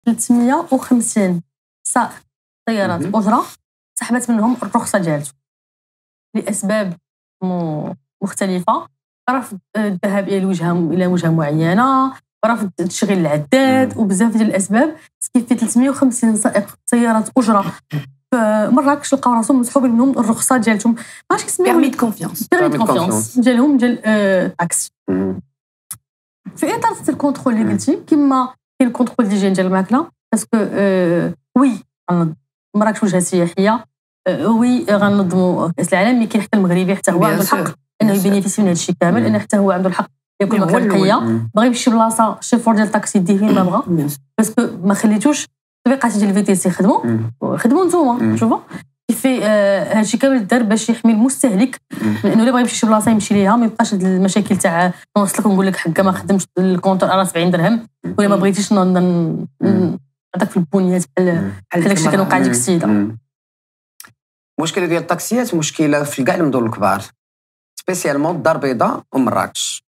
350 سائق سيارات أجرة سحبت منهم الرخصة ديالته لأسباب مختلفة. رفض الذهاب إلى وجهة معينة، رفض تشغيل العداد وبزاف ديال الأسباب. كيف في 350 سائق سيارات أجرة في مراكش لقاو راسهم مسحوبين منهم الرخصة ديالتهم، ماعرفتش كيسميوها، بيرمي دو كونفيونس ديالهم ديال التاكسي. في إطار الكونترول اللي قلتي كما كاين الكونترول ديال الماكلة، باسكو وي مراكش وجهة سياحية، وي غننظموا كأس العالم، مي كاين حتى المغربي حتى هو عنده الحق انه يبينيفيسي من هذا الشيء كامل، لان حتى هو عنده الحق ياكل ماكله نقيه. بغى يمشي بلاصه الشيفور ديال الطاكسي يديه فين ما بغى، باسكو ما خليتوش التطبيقات ديال الفي تي سي خدموا نتوما. شوفوا كيف هذا الشيء كامل دار باش يحمي المستهلك من انه الا بغى يمشي شي بلاصه يمشي ليها، ما يبقاش هاد المشاكل تاع نوصلك ونقول لك حكا ما خدمتش الكونتور على 70 درهم، ولا ما بغيتيش نعطيك في البنيات بحال داكشي كان وقع ديك السيده. المشكله ديال الطاكسيات مشكله في كاع المدن الكبار، سبيسيالمون الدار البيضاء ومراكش.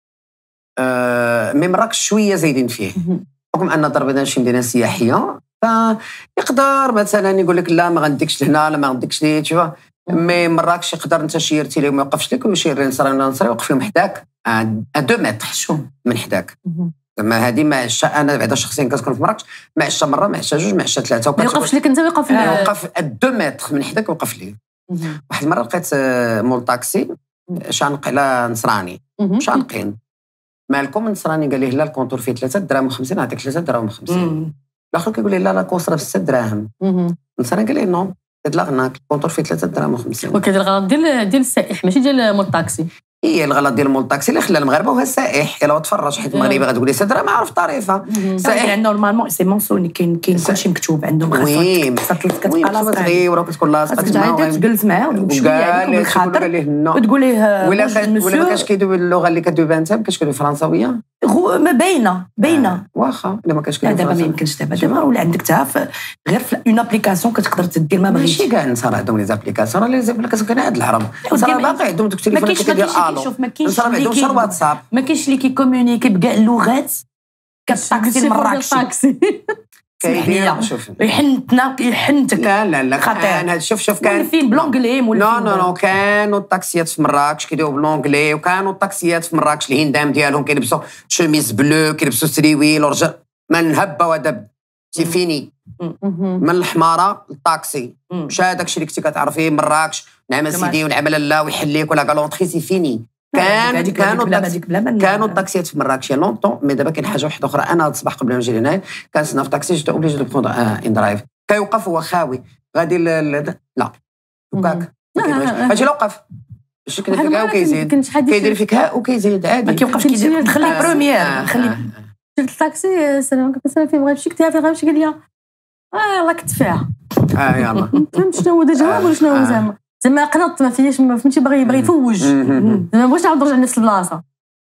مي مراكش شويه زايدين فيه بحكم ان الدار البيضاء شي مدينه سياحيه، فيقدر مثلا يقول لك لا ما غنديكش لهنا لا ما غنديكش ليه، تشوف. مي مراكش يقدر انت شيرتي ليه ما يوقفش لك، ويشير لنصري يوقف فيهم حداك 2 متر من حداك. زعما هذه ما عشتها انا بعدا شخصيا كنسكن في مراكش، ما عشتها مره ما عشتها جوج ما عشتها ثلاثه. ما يوقفش لك انت، يوقف 2 متر من حداك يوقف لي. واحد المره لقيت مول طاكسي شانق على نصراني، شانقين مالكم النصراني قال لي لا الكونتور فيه 3 دراهم و50 نعطيك 3 دراهم و50. الاخر كيقول لي لا لا كوسره في 6 دراهم. النصراني قال لي نو هاد لاغناك الكونتور فيه 3 دراهم و50. وكذا الغلط ديال السائح ماشي ديال مول الطاكسي. هي الغلط ديال مول الطاكسي اللي خلى المغاربه وهو السائح. الا تفرج حيت المغربي غتقول لي 6 دراهم ما عرف طريفه. السائح نورمالمون سي مونسوني كاين كلشي مكتوب عندهم خاصك كتبقى لاصق وراه كتكون لاصقه تما تجلس معاه وتقول ليه ولا ما كاش كيدوي اللغه اللي كدوي انت ما كاش كيدوي فرنساويه ما باينه واخا الا ما كاش كيدوي دابا ما يمكنش دابا ولا عندك حتى غير في اون ابليكاسيون كتقدر تدير ما بغيتي. ماشي كاع النصارى عندهم لي زابليكاسيون، راه لي زابليكاسيون كاين عند العرب النصارى باقي عندهم دوك التليفونات كيدير شوف ما كاينش اللي عندهم شر واتساب، ما كاينش اللي كيكومونيكي بكاع اللغات كالطاكسي المراكشي كاين. شوف يحنتك لا خطير. شوف كان فين بلونجلي نو كانوا الطاكسيات في مراكش كيديروا بلونجلي، وكانوا الطاكسيات في مراكش الهندام ديالهم كيلبسوا شوميز بلو كيلبسوا سريويل ورجال من هبه ودب سي فيني. من الحماره للطاكسي مش هذاك الشيء اللي كنتي كتعرفيه مراكش نعم سيدي ونعم لا ويحليك ولا كالونطري سي فيني. كانوا الطاكسيات في مراكش لونطون. مي دابا كاين حاجه واحده اخرى. انا هذا الصباح قبل ما نجي لهنا كنسنا في طاكسي جيت اوبليجي دو بروندر ان درايف. كيوقف هو خاوي غادي لا وكاك اجي لو وقف شي كيدير فيك وكيزيد كيدير فيك وكيزيد عادي ما كيوقفش كيدير خليك بروميير خليك جبت الطاكسي سلام كنسال فيه بغا يمشي كتير غيمشي قال لي يلاه كنت فيها يلا فهمت شنو هو دا جواب ولا شنو هو زعما قنط ما فياش ما فهمتي باغي يفوج زعما بغيتش نعاود نرجع لنفس البلاصه.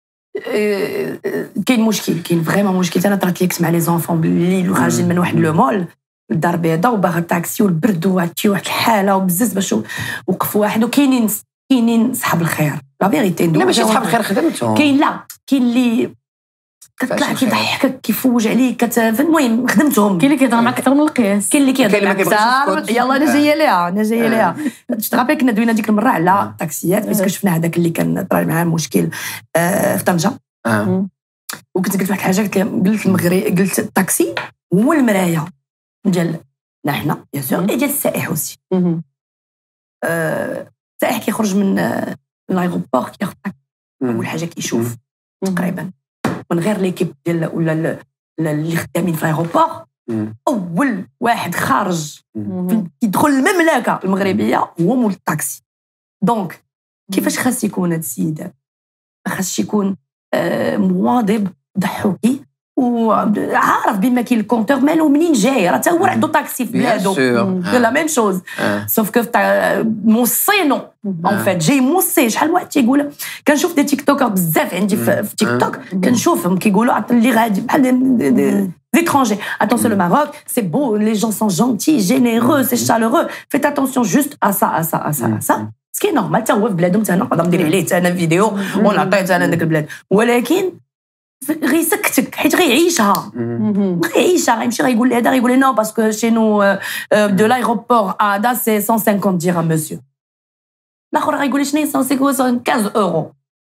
كاين مشكل كاين فريمون مشكل. انا طرات ليك مع لي زونفون اللي خارجين من واحد لو مول الدار البيضاء وباغا الطاكسي والبرد وعطي واحد الحاله وبزز باش وقف واحد وكاينين صحاب الخير لا فيريتي. لا ماشي صحاب الخير خدمتهم كاين اللي كتطلع كيضحكك كيفوج عليك المهم خدمتهم. كاين اللي كيهضر معاك اكثر من القياس، كاين اللي كيهضر معاك اكثر. يلا انا جايه ليها تغابي. كنا دوينا ديك المره على الطاكسيات باسكو شفنا هذاك اللي كان طرا معاه مشكل في طنجه. وكنت قلت واحد الحاجه قلت المغرب قلت الطاكسي هو المرايه ديالنا حنا بيان سور ديال السائح اوسي. السائح كيخرج من لايغوبور كياخذ اول حاجه كيشوف تقريبا من غير ليكيب ديال ولا اللي خدامين في الايغوبور. اول واحد خارج يدخل المملكه المغربيه هو مول الطاكسي. دونك كيفاش خاص يكون هذا السيد؟ خاص يكون مواظب ضحوكي وعارف بما كاين الكونتور مالو منين جاي، راه حتى هو عنده طاكسي في بلادو لا ميم شوز سوف كو موصينو اون فيت جاي موصي. شحال واحد تيقول كنشوف دي تيك توكر بزاف عندي في تيك توك كنشوفهم كيقولوا اللي غادي بحال l'étranger. Attention, le Maroc, c'est beau, les gens sont gentils, généreux, c'est chaleureux. Faites attention juste à ça. Ce qui est normal, تا هو في بلادهم تا انا نقدر ندير عليه تا انا فيديو ونعطيه تا انا داك البلاد. ولكن غيسكتك حيت غيعيشها غيمشي غيقول لي هذا غيقول لي نو باسكو شي نو دو لايغوبور هذا سي 150 درهم مسيو الاخر غيقول لي شنو 115 اورو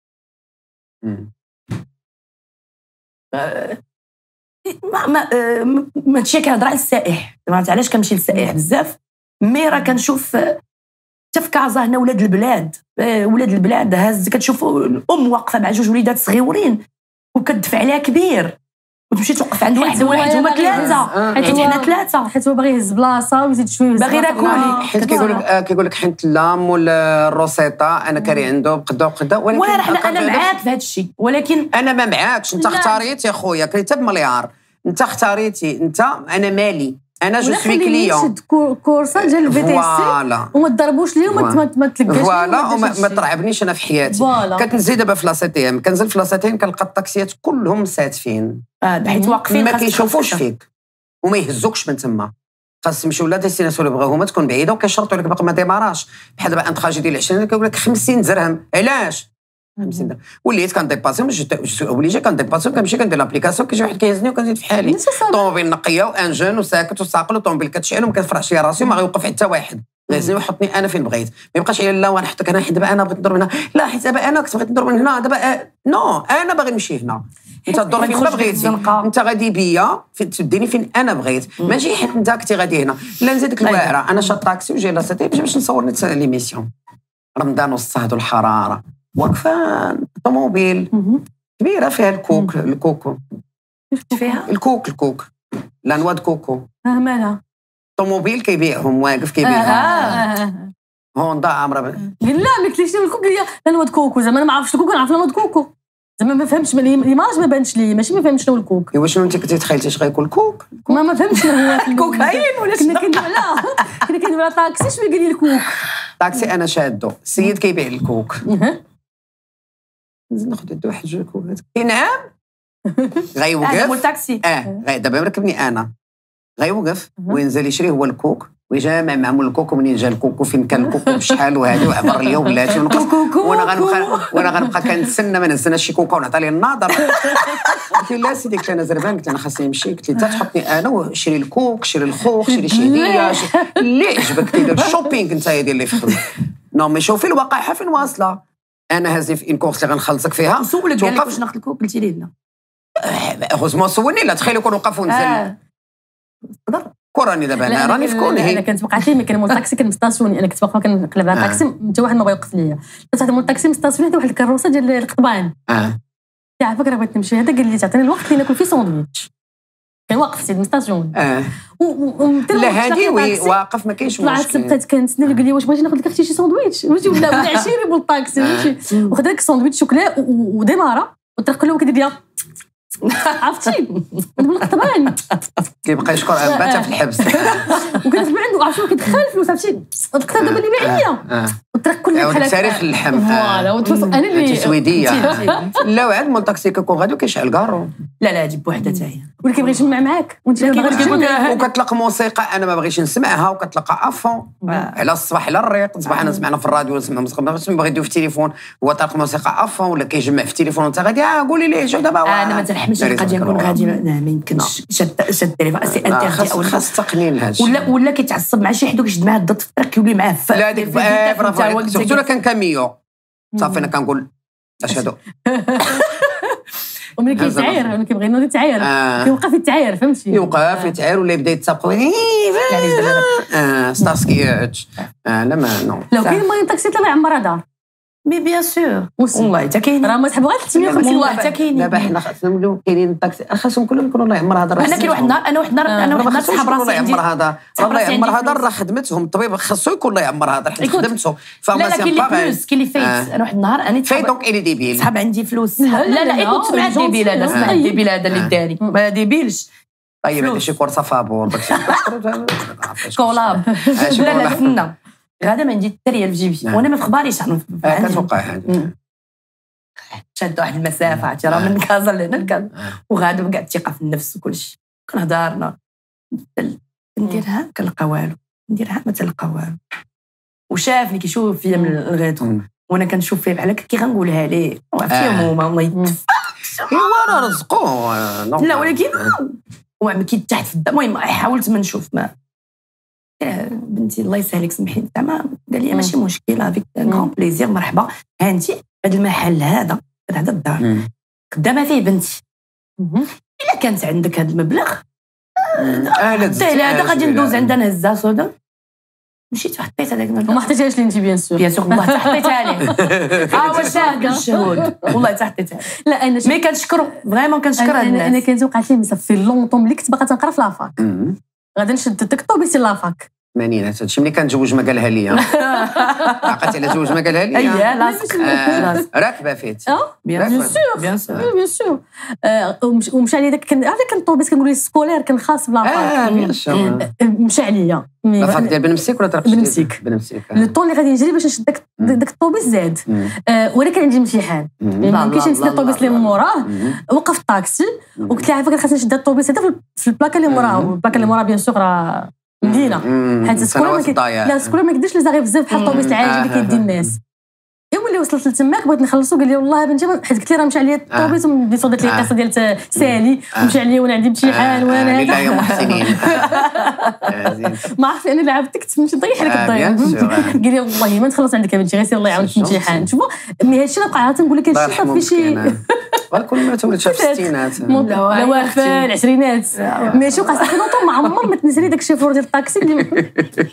ما هادشي كنهضر على السائح ما علاش كنمشي للسائح بزاف مي راه كنشوف حتى في كازا هنا ولاد البلاد هاز كتشوفوا الام واقفه مع جوج وليدات صغيورين وكتدفع عليها كبير وتمشي توقف عند واحد هما ثلاثه حيت حنا ثلاثه حيت هو باغي يهز بلاصه ويزيد شويه باغي ياكل حيت كيقول لك حنت اللام ولا الروسيطه انا كاري عنده بقدا ولكن انا معاك في هذا الشيء ولكن انا ما معاكش انت اختاريت يا خويا كريت بمليار انت اختاريتي انت انا مالي انا جو سوي كليون شد كورسه ديال الفي تي سي وما تضربوش ليه وما تلقاش فوالا وما ترعبنيش انا في حياتي كتنزل دابا في لاسيتي ام كنزل في لاسيتي كنلقى الطاكسيات كلهم ساتفين حيت واقفين ما كيشوفوش فيك وما يهزوكش من تما خاص تمشيو لا ديستيناسيون اللي بغاوها تكون بعيده وكيشرطوا لك باقي ما ديماراش بحال دابا انت خاجي ديال 20 كيقول لك 50 درهم علاش 50 درهم وليت كنديباسيو اوبليجي كنديباسيو كنمشي كندير لابليكاسيون كيجي واحد كيهزني وكنزيد في حالي طوموبيل نقيه وان جون وساكت وساقل وطوموبيل كتشعل وما كنفرحش ليا راسي وما غيوقف حتى واحد غيهزني ويحطني انا فين بغيت ما يبقاش عليا لا ونحطك انا حيت دابا انا بغيت ندور من هنا لا حيت دابا انا كنت بغيت ندور من هنا دابا نو انا باغي نمشي هنا انت تدور فين ما بغيتي انت غادي بيا تديني فين انا بغيت ماشي حيت انت كنتي غادي هنا لا نزيدك الواعره انا شاد طاكسي وجاي لاسيتي باش نصور ليميسيون رمضان والصهد والحراره واقفه طوموبيل كبيره فيها الكوكو فيها الكوك لا نواد كوكو مالها طوموبيل كيبيعهم واقف كيبيعهم هوندا عامره لا ما قلتليش الكوك لا نواد كوكو زعما انا ما عرفتش الكوك نعرف نواد كوكو زعما ما فهمتش ليماج ما بانش لي ماشي ما فهمتش شنو الكوك ايوا شنو انت كنتي تخيلتي اش غيكون الكوك ما فهمتش شنو هو الكوكايين ولا كنا كندير على طاكسي شويه قال لي الكوك طاكسي انا شادو السيد كيبيع الكوك نزيد ناخذ واحد جوج كوكات نعم غيوقف هذا مول طاكسي دابا مركبني انا غيوقف وينزل يشري هو الكوك ويجامع مع مول الكوكو منين جا الكوكو فين كان الكوكو بشحال وهذه وعبر ليا ولاتي وانا غنبقى كنتسنى ما نزلناش شي كوكا ونعطي لي الناظر قلت لا سيدي قلت انا زربان قلت انا خاصني نمشي قلت لي انت تحطني انا وشري الكوك شري الخوخ شري شي هديه اللي عجبك دير الشوبينغ انت دير اللي في خدمه نو مي شوفي الواقع فين واصله انا هازي في ان كورس اللي غنخلصك فيها سولك قال لك واش ناخذ الكوك قلتي لي لا غوزمون سولني لا تخيل يكون وقف ونزل تقدر كوراني دابا انا راني في كوني انا كنت وقعت لي ملي كان مول طاكسي كان مستاسيوني انا كنت واقفه كنقلب على طاكسي حتى واحد ما بغى يوقف ليا حتى واحد مول طاكسي مستاسيوني حتى واحد الكروسه ديال القطبان عافاك راه بغيت نمشي هذا قال لي تعطيني الوقت اللي ناكل فيه ساندويتش كان واقف سيد مستاسيوني لا هادي واقف ما كاينش مشكل طلعت بقيت كنتسنى قال لي واش بغيتي ناخذ لك اختي شي ساندويتش ولا 20 ريبل طاكسي ماشي وخد لك ساندويتش شوكولا وديماره وطرق له كيدير ليا عرفتي بالقطبان كيبقى يشكر عباته في الحبس وكنتبع عنده عرفتي كيدخل الفلوس عرفتي القطه دابا اللي بايع ليا والطريق كله بحال تاريخ اللحم فوالا انا اللي تسويديه لا واحد مول طاكسي كيكون غادي وكيشعل كارو لا جيب بوحده حتى هي واللي كيبغي يجمع معاك وانت وكتلقى موسيقى انا ما باغيش نسمعها وكتلقى افون على الصباح على الريق الصباح انا سمعنا في الراديو نسمع موسيقى ما باغي يدير في التليفون هو طالق موسيقى افون ولا كيجمع في التليفون وانت غادي قولي ليه شوف دابا انا ما تنحملش قد نكون غادي ما يمكنش شاد التليفون سي انترتي او خاص تقنين هذا الشيء ولا كيتعصب مع شي حد وكيشد معاه الضد في الطريق كيولي معاه لا ديك برافو سورتو الا كان كاميو صافي انا كنقول اش هادو وملي كيتعاير ملي كيبغي ينوض يتعاير كيوقف يتعاير فهمتي يوقف يتعاير ولا يبدا يتسابق ستاسكيتش لا ما نو لو كاين ماين طاكسي الله يعمرها دار مي بيان سور والله حتى كاين راه ما تحبوا غير 350 والله حتى كاين دابا حنا خاصنا نوليو كاينين الطاكسي خاصهم كلهم يكونوا الله يعمر هذا انا كاين واحد النهار انا واحد النهار صحاب راسي الله يعمر هذا الله يعمر هذا راه خدمتهم الطبيب خاصو يكون الله يعمر هذا حيت خدمته لا كاين اللي فلوس كاين اللي فايت انا واحد النهار انا فايت دونك الي ديبيل صحاب عندي فلوس لا ايكوت سمع ديبيل هذا سمع ديبيل هذا اللي داري ما ديبيلش طيب هذا شي كورسه فابور كولاب لا فهمنا غادا ما ندير حتى ريال في جيبي وانا ما في خباريش كتوقع هذا شاد واحد المسافه عرفتي راه من كازا لهنا لكازا وغادا وكاع الثقه في النفس وكلشي كنهضرنا نديرها كنلقى والو نديرها ما تلقى والو وشافني كيشوف فيا من الغيطو وانا كنشوف فيه بحال هكا كي غنقولها ليه عرفتي ماما الله يتفا ايوا راه رزقوه لا ولكن ما كاين تحت في الدم. المهم حاولت ما نشوف ما بنتي الله يسهلك سمحي لي زعما قال لي ماشي مشكل افيك كون بليزير مرحبا ها انت هذا المحل هذا الدار خدامه فيه بنتي الا كانت عندك هذا المبلغ هذا غادي ندوز عندنا نهزها سودا. مشيت وحطيت هذاك المبلغ وما حطيتيهاش لي انت بيان سور والله حتى حطيتها ليه واش هكا الشهود والله حتى حطيتها لا انا مي كنشكر فريمون كنشكر هاد الناس. انا كانت وقعت لي صافي لونطون ملي كنت باقا تنقرا في لافاك غادي نشد الطوبيس لافاك الثمانينات. هادشي ملي كان تزوج ما قالها لي عقلتي على زوج ما قالها لي اييه لاصق راكبه فيت بيان سور بيان سور ومشى عليا داك كان الطوبيس كنقول لي سكولير كان خاص بلافاك بيان سور مشى عليا لافاك ديال بنمسيك ولا طريق بنمسيك لو طون اللي غادي نجري باش نشد داك الطوبيس زاد ولكن عندي امتحان ما يمكنش نسد الطوبيس اللي موراه. وقف الطاكسي وقلت له عافاك خاصني نشد الطوبيس هذا في البلاكه اللي موراه. البلاكه اللي موراه بيان سور راه مدينه حيت سكولير ما كيديرش لي زاغي بزاف بحال الطوبيس العاجل اللي كيدي الناس. ملي وصلت لتماك بغيت نخلصوا قال لي والله بنتي حيت قلت لي راه مشى عليا الطوبيس ومديت صدت لي القصه ديال سالي ومشى عليا وانا عندي امتحان وانا لا يا محسنين ما عرفت انا لعبتك تمشي نطيح لك الضيف. قال لي والله ما نخلص عندك يا بنتي غير سير الله يعاونك في الامتحان. شوفوا مي هادشي اللي بقى تنقول لك هادشي صافي شي كل ما تولد في الستينات لا وافا العشرينات ماشي وقع صافي لونطون ما عمر ما تنسى لي داك الشيفور ديال الطاكسي اللي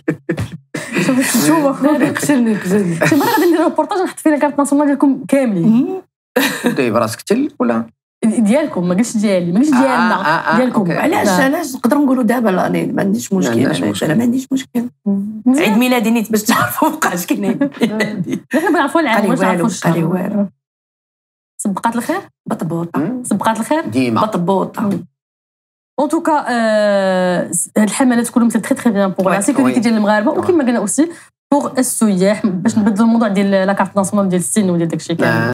شوفوا كسرني شي مره غادي ندير ريبورتاج نحط فيه الكارت ناسيونال ديالكم كاملين. دايب راسك تل ولا ديالكم ما قلتش ديالي ما قلتش ديالنا ديالكم. علاش نقدر نقولوا دابا لا انا ما عنديش مشكل انا ما عنديش مشكل عيد ميلادي نيت باش تعرفوا مابقاش كاين عيد ميلادي حنا بنعرفوا العام واش نعرفوا الشهر والو. سبقات الخير بطبوطه سبقات الخير ديما بطبوطه. اون توكا هاد الحملات كلهم سي تري بيان بوغ لا سيكوريتي ديال المغاربه وكما قلنا اوسي بوغ السياح باش نبدلوا الموضوع ديال لا كارت ناسيونال ديال السن وديال داكشي كامل.